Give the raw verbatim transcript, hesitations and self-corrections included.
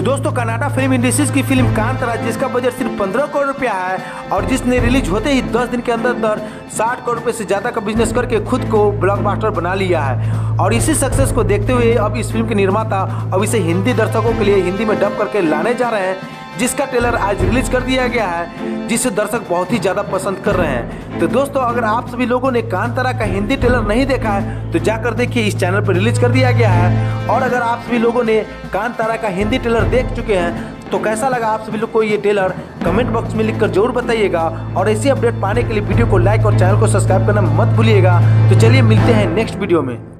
दोस्तों Kannada film industries की film Kantara, जिसका बजट सिर्फ पंद्रह करोड़ रुपया है और जिसने रिलीज होते ही दस दिन के अंदर अंदर साठ करोड़ रुपए से ज्यादा का बिजनेस करके खुद को ब्लॉकबस्टर बना लिया है। और इसी सक्सेस को देखते हुए अब इस फिल्म के निर्माता अब इसे हिंदी दर्शकों के लिए हिंदी में डब करके लाने जा रहे हैं, जिसका ट्रेलर आज रिलीज कर दिया गया है, जिसे दर्शक बहुत ही ज्यादा पसंद कर रहे हैं। तो दोस्तों अगर आप सभी लोगों ने कांतारा का हिंदी ट्रेलर नहीं देखा है तो जाकर देखिए, इस चैनल पर रिलीज कर दिया गया है। और अगर आप सभी लोगों ने कांतारा का हिंदी ट्रेलर देख चुके हैं तो कैसा लगा आप सभी लोग को ये ट्रेलर कमेंट बॉक्स में लिखकर जरूर बताइएगा। और ऐसी अपडेट पाने के लिए वीडियो को लाइक और चैनल को सब्सक्राइब करना मत भूलिएगा। तो चलिए मिलते हैं नेक्स्ट वीडियो में।